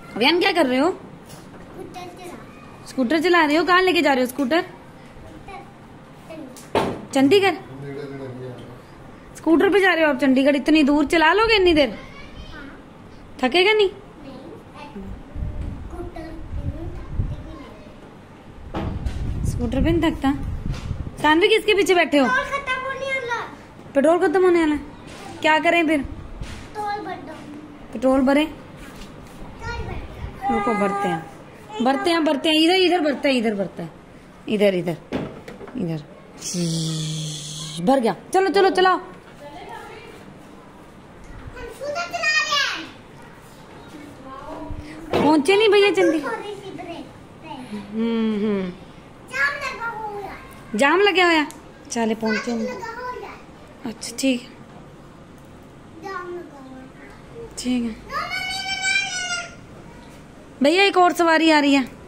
अभियान क्या कर रहे हो? स्कूटर चला रहे हो? कहाँ लेके जा रहे हो स्कूटर? चंडीगढ़। स्कूटर पे जा रहे हो आप चंडीगढ़? इतनी दूर चला लोगे इतनी देर? थकेगा नहीं? स्कूटर पे नहीं थकता। सानवी किसके पीछे बैठे हो? पेट्रोल खत्म होने वाला। क्या करें फिर? पेट्रोल भरे। रुको भरते हैं इधर इधर भरते हैं, इधर भरता है, इधर इधर इधर भर गया। चलो चलो चलाओ। पहुंचे नहीं भैया चंडीगढ़। जाम लगा हुआ। चले पहुंचे नहीं। अच्छा ठीक है ठीक है भैया, एक और सवारी आ रही है।